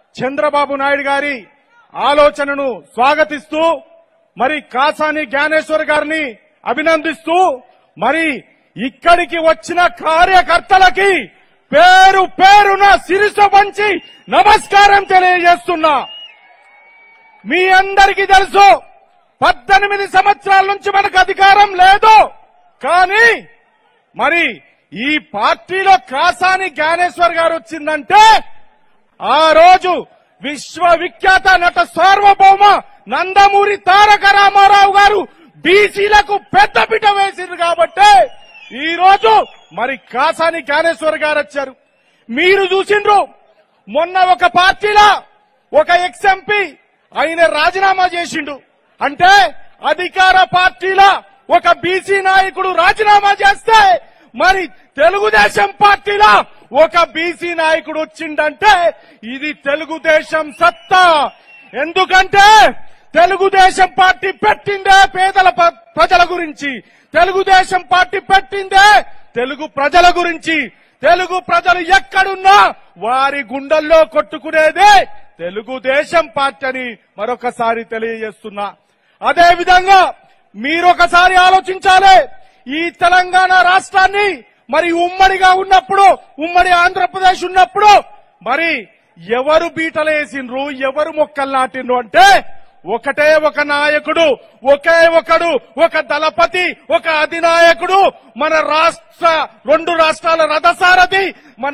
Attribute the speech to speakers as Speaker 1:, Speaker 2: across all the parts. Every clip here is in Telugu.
Speaker 1: చంద్రబాబు నాయుడు గారి ఆలోచనను స్వాగతిస్తూ మరి కాసాని జ్ఞానేశ్వర్ గారిని అభినందిస్తూ మరి ఇక్కడికి వచ్చిన కార్యకర్తలకి పేరు పేరున శిరస్సు వంచి నమస్కారం తెలియజేస్తున్నా. మీ అందరికీ తెలుసు 18 సంవత్సరాల నుంచి మనకు అధికారం లేదు. కానీ మరి ఈ పార్టీలో కాసాని జ్ఞానేశ్వర్ గారు వచ్చిందంటే ఆ రోజు విశ్వవిఖ్యాత నట సార్వభౌమ నందమూరి తారక రామారావు గారు బీసీలకు పెద్దపీట వేసింది కాబట్టి ఈ రోజు మరి కాసాని జ్ఞానేశ్వర్ గారు వచ్చారు. మీరు చూసిండ్రు మొన్న ఒక పార్టీలో ఒక ఎక్స్-ఎంపీ ఆయన రాజీనామా చేసిండు. అంటే అధికార పార్టీలో ఒక బీసీ నాయకుడు రాజీనామా చేస్తే మరి తెలుగుదేశం పార్టీలో ఒక బీసీ నాయకుడు వచ్చిండంటే ఇది తెలుగుదేశం సత్తా. ఎందుకంటే తెలుగుదేశం పార్టీ పెట్టిందే పేదల ప్రజల గురించి, తెలుగుదేశం పార్టీ పెట్టిందే తెలుగు ప్రజల గురించి. తెలుగు ప్రజలు ఎక్కడున్నా వారి గుండెల్లో కొట్టుకునేదే తెలుగుదేశం పార్టీ అని మరొకసారి తెలియజేస్తున్నా. అదే విధంగా మీరొకసారి ఆలోచించాలి. ఈ తెలంగాణ రాష్ట్రాన్ని మరి ఉమ్మడిగా ఉన్నప్పుడు, ఉమ్మడి ఆంధ్రప్రదేశ్ ఉన్నప్పుడు మరి ఎవరు బీటలేసిండ్రు, ఎవరు మొక్కలు నాటిండ్రు అంటే ఒకటే ఒక నాయకుడు, ఒకే ఒకడు, ఒక దళపతి, ఒక అధినాయకుడు, మన రెండు రాష్ట్రాల రథసారథి, మన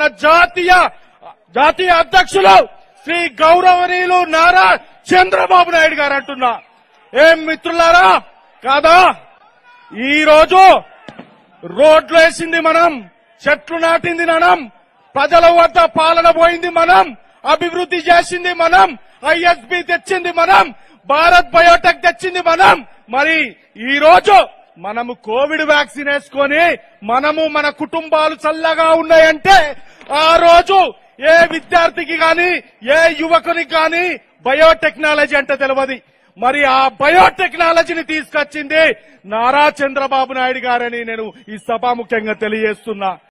Speaker 1: జాతీయ అధ్యక్షులు శ్రీ గౌరవనీయులు నారా చంద్రబాబు నాయుడు గారు అంటున్నా. ఏం మిత్రులారా కాదా? ఈ రోజు రోడ్లు వేసింది మనం, చెట్లు నాటింది మనం, ప్రజల వద్ద పాలన పోయింది మనం, అభివృద్ధి చేసింది మనం, ఐఎస్బి తెచ్చింది మనం, భారత్ బయోటెక్ తెచ్చింది మనం. మరి ఈ రోజు మనము కోవిడ్ వ్యాక్సిన్ వేసుకొని మనము మన కుటుంబాలు చల్లగా ఉన్నాయంటే ఆ రోజు ఏ విద్యార్థికి గాని ఏ యువకునికి గాని బయోటెక్నాలజీ అంటే తెలియదు. మరి ఆ బయోటెక్నాలజీని తీసుకొచ్చింది నారా చంద్రబాబు నాయుడు గారని నేను ఈ సభాముఖ్యంగా తెలియజేస్తున్నా.